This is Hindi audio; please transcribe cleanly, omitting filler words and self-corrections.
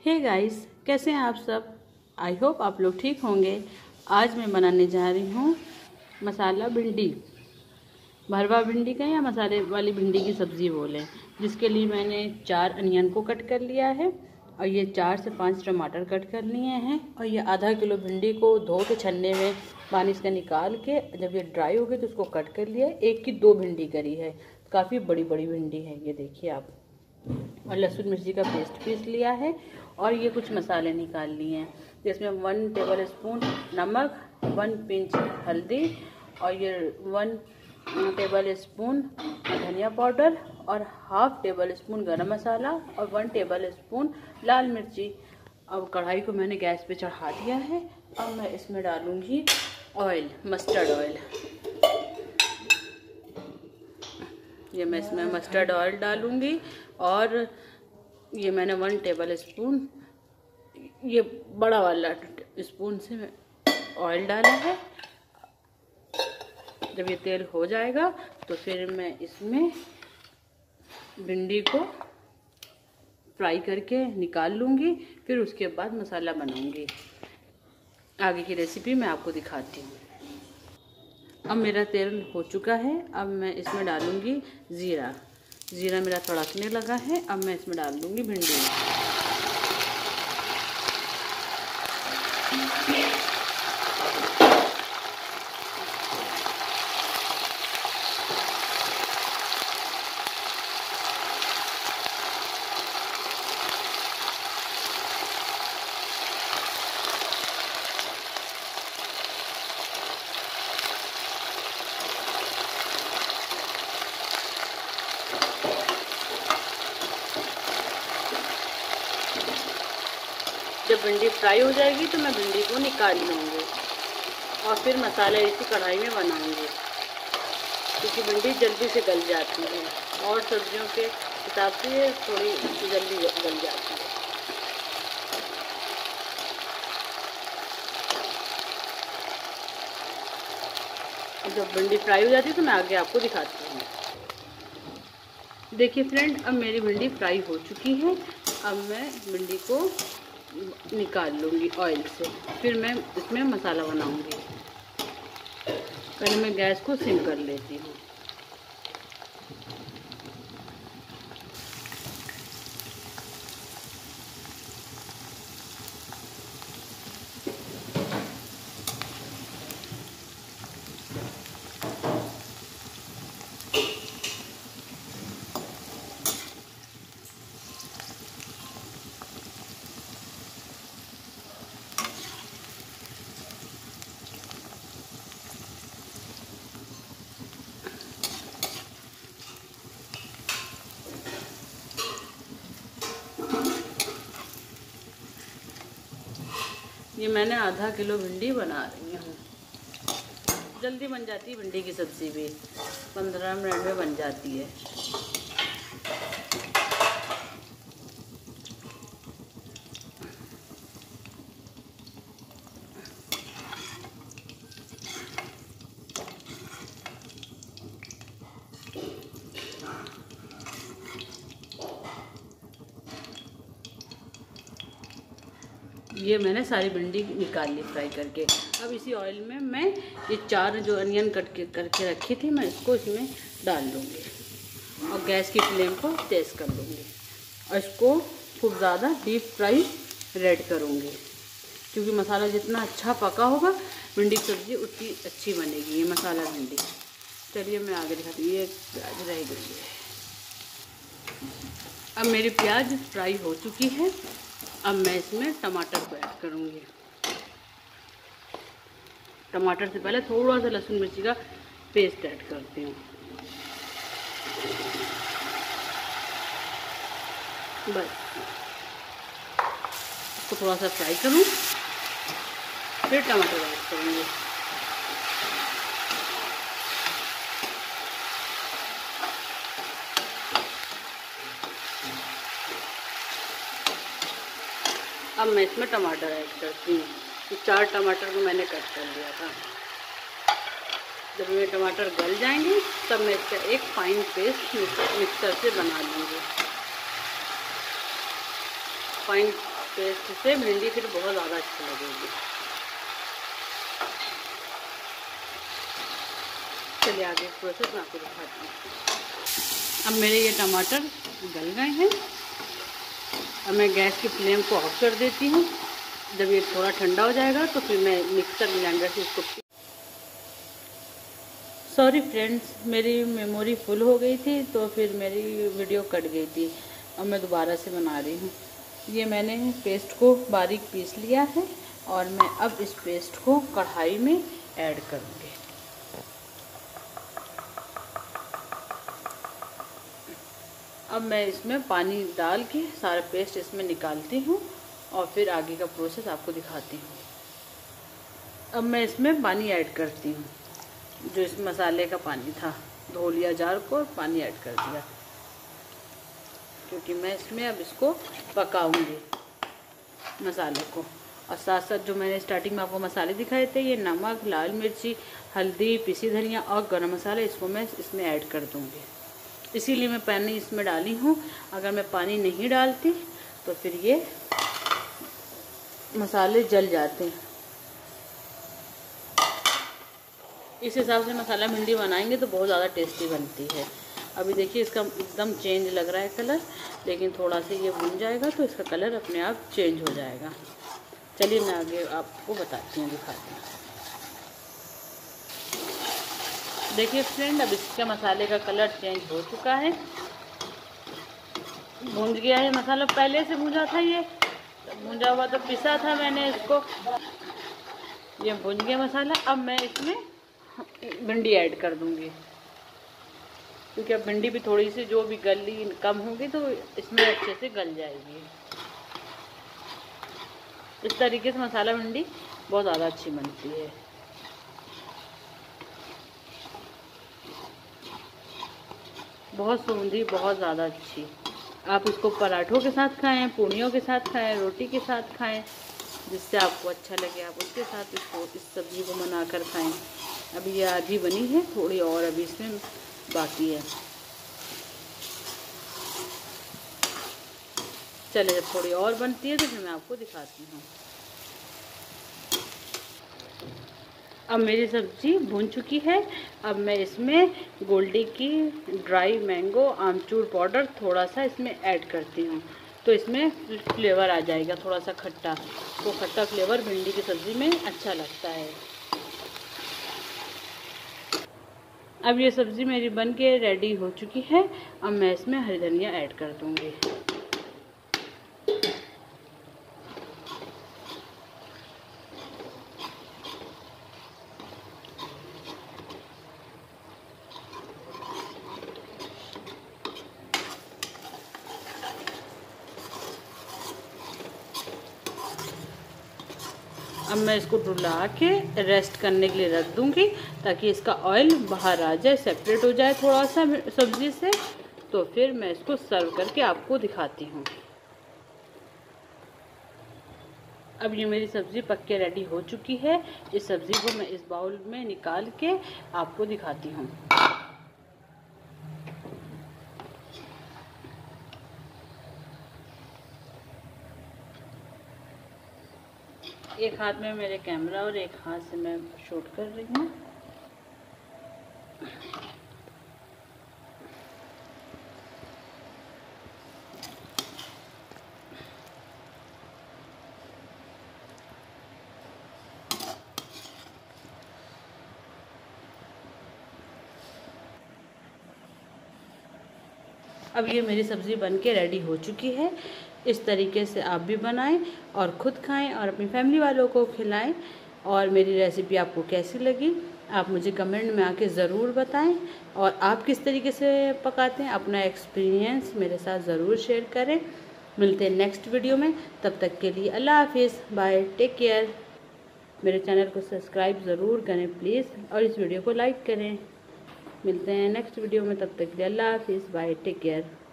हे गाइस, कैसे हैं आप सब। आई होप आप लोग ठीक होंगे। आज मैं बनाने जा रही हूँ मसाला भिंडी, भरवा भिंडी का या मसाले वाली भिंडी की सब्ज़ी बोलें। जिसके लिए मैंने 4 अनियन को कट कर लिया है और ये 4 से 5 टमाटर कट कर लिए हैं और ये आधा किलो भिंडी को धो के छन्ने में पानी इसका निकाल के जब ये ड्राई हो गई तो उसको कट कर लिया है। 1 की 2 भिंडी करी है, काफ़ी बड़ी बड़ी भिंडी है ये देखिए आप। और लहसुन मिर्ची का पेस्ट पीस लिया है और ये कुछ मसाले निकाल लिए हैं जिसमें 1 टेबल स्पून नमक, 1 पिंच हल्दी और ये 1 टेबल स्पून धनिया पाउडर और हाफ टेबल स्पून गरम मसाला और 1 टेबल स्पून लाल मिर्ची। अब कढ़ाई को मैंने गैस पे चढ़ा दिया है। अब मैं इसमें डालूंगी ऑयल, मस्टर्ड ऑयल। ये मैं इसमें मस्टर्ड ऑयल डालूंगी और ये मैंने 1 टेबल स्पून, ये बड़ा वाला स्पून से मैं ऑयल डाला है। जब ये तेल हो जाएगा तो फिर मैं इसमें भिंडी को फ्राई करके निकाल लूँगी, फिर उसके बाद मसाला बनाऊँगी। आगे की रेसिपी मैं आपको दिखाती हूँ। अब मेरा तेल हो चुका है। अब मैं इसमें डालूँगी ज़ीरा। ज़ीरा मेरा तड़कने लगा है। अब मैं इसमें डाल दूँगी भिंडी। जब भिंडी फ्राई हो जाएगी तो मैं भिंडी को निकाल लूँगी और फिर मसाला इसी कढ़ाई में बनाऊँगी, क्योंकि भिंडी जल्दी से गल जाती है और सब्जियों के हिसाब से ये थोड़ी जल्दी गल जाती है। जब भिंडी फ्राई हो जाती है तो मैं आगे आपको दिखाती हूँ। देखिए फ्रेंड, अब मेरी भिंडी फ्राई हो चुकी है। अब मैं भिंडी को निकाल लूँगी ऑयल से, फिर मैं इसमें मसाला बनाऊँगी। पहले मैं गैस को सिम कर लेती हूँ। ये मैंने आधा किलो भिंडी बना रही हूँ। जल्दी बन जाती है भिंडी की सब्ज़ी भी, 15 मिनट में बन जाती है। ये मैंने सारी भिंडी निकाल ली फ्राई करके। अब इसी ऑयल में मैं ये 4 जो अनियन करके रखी थी मैं इसको इसमें डाल लूँगी और गैस की फ्लेम को तेज़ कर लूँगी और इसको खूब ज़्यादा डीप फ्राई रेड करूँगी, क्योंकि मसाला जितना अच्छा पका होगा भिंडी की सब्ज़ी उतनी अच्छी बनेगी। ये मसाला भिंडी। चलिए मैं आगे दिखाती हूँ। ये प्याज रह गई है। अब मेरी प्याज फ्राई हो चुकी है। अब मैं इसमें टमाटर को ऐड करूँगी। टमाटर से पहले थोड़ा सा लहसुन मिर्ची का पेस्ट ऐड करती हूँ। बस इसको थोड़ा सा फ्राई करूँ, फिर टमाटर ऐड करूँगी। अब मैं इसमें टमाटर ऐड करती हूँ। 4 टमाटर को मैंने कट कर लिया था। जब ये टमाटर गल जाएंगे तब मैं इसका एक फाइन पेस्ट मिक्सर से बना लूँगी। फाइन पेस्ट से भिंडी फिर बहुत ज़्यादा अच्छी लगेगी। चलिए आगे प्रोसेस मैं आपको दिखाती हूँ। अब मेरे ये टमाटर गल गए हैं। अब मैं गैस की फ्लेम को ऑफ कर देती हूँ। जब ये थोड़ा ठंडा हो जाएगा तो फिर मैं मिक्सर ग्राइंडर से इसको, सॉरी फ्रेंड्स, मेरी मेमोरी फुल हो गई थी तो फिर मेरी वीडियो कट गई थी। अब मैं दोबारा से बना रही हूँ। ये मैंने पेस्ट को बारीक पीस लिया है और मैं अब इस पेस्ट को कढ़ाई में ऐड करूँगी। अब मैं इसमें पानी डाल के सारा पेस्ट इसमें निकालती हूँ और फिर आगे का प्रोसेस आपको दिखाती हूँ। अब मैं इसमें पानी ऐड करती हूँ, जो इस मसाले का पानी था। धो लिया जार को और पानी ऐड कर दिया, क्योंकि मैं इसमें अब इसको पकाऊंगी मसाले को। और साथ साथ जो मैंने स्टार्टिंग में आपको मसाले दिखाए थे, ये नमक, लाल मिर्ची, हल्दी, पिसी धनिया और गरम मसाला, इसको मैं इसमें ऐड कर दूंगी। इसीलिए मैं पानी इसमें डाली हूँ। अगर मैं पानी नहीं डालती तो फिर ये मसाले जल जाते हैं। इस हिसाब से मसाला भिंडी बनाएंगे तो बहुत ज़्यादा टेस्टी बनती है। अभी देखिए इसका एकदम चेंज लग रहा है कलर, लेकिन थोड़ा सा ये भुन जाएगा तो इसका कलर अपने आप चेंज हो जाएगा। चलिए मैं आगे आपको बताती हूँ, दिखाती हूँ। देखिए फ्रेंड, अब इसका मसाले का कलर चेंज हो चुका है, भून गया है मसाला। पहले से भुना था, ये भुना हुआ तो पिसा था मैंने इसको। ये भुन गया मसाला। अब मैं इसमें भिंडी ऐड कर दूंगी, क्योंकि अब भिंडी भी थोड़ी सी जो भी गली कम होगी तो इसमें अच्छे से गल जाएगी। इस तरीके से मसाला भिंडी बहुत ज़्यादा अच्छी बनती है। बहुत सूंधी, बहुत ज़्यादा अच्छी। आप इसको पराठों के साथ खाएं, पूड़ियों के साथ खाएं, रोटी के साथ खाएं, जिससे आपको अच्छा लगे आप उसके साथ इस सब्ज़ी को बनाकर खाएं। अभी ये आधी बनी है, थोड़ी और अभी इसमें बाकी है। चलिए जब थोड़ी और बनती है तो फिर मैं आपको दिखाती हूँ। अब मेरी सब्ज़ी भून चुकी है। अब मैं इसमें गोल्डी की ड्राई मैंगो आमचूर पाउडर थोड़ा सा इसमें ऐड करती हूँ, तो इसमें फ्लेवर आ जाएगा थोड़ा सा खट्टा। तो खट्टा फ्लेवर भिंडी की सब्ज़ी में अच्छा लगता है। अब ये सब्ज़ी मेरी बन के रेडी हो चुकी है। अब मैं इसमें हरी धनिया ऐड कर दूँगी। अब मैं इसको रुला के रेस्ट करने के लिए रख दूंगी, ताकि इसका ऑयल बाहर आ जाए, सेपरेट हो जाए थोड़ा सा सब्ज़ी से। तो फिर मैं इसको सर्व करके आपको दिखाती हूँ। अब ये मेरी सब्ज़ी पक के रेडी हो चुकी है। इस सब्ज़ी को मैं इस बाउल में निकाल के आपको दिखाती हूँ। एक हाथ में मेरे कैमरा और एक हाथ से मैं शूट कर रही हूँ। अब ये मेरी सब्ज़ी बनके रेडी हो चुकी है। इस तरीके से आप भी बनाएं और ख़ुद खाएं और अपनी फैमिली वालों को खिलाएं। और मेरी रेसिपी आपको कैसी लगी आप मुझे कमेंट में आके ज़रूर बताएं। और आप किस तरीके से पकाते हैं, अपना एक्सपीरियंस मेरे साथ ज़रूर शेयर करें। मिलते हैं नेक्स्ट वीडियो में, तब तक के लिए अल्लाह हाफिज़, बाय, टेक केयर। मेरे चैनल को सब्सक्राइब ज़रूर करें प्लीज़, और इस वीडियो को लाइक करें। मिलते हैं नेक्स्ट वीडियो में, तब तक के लिए अल्लाह हाफिज़, बाय, टेक केयर।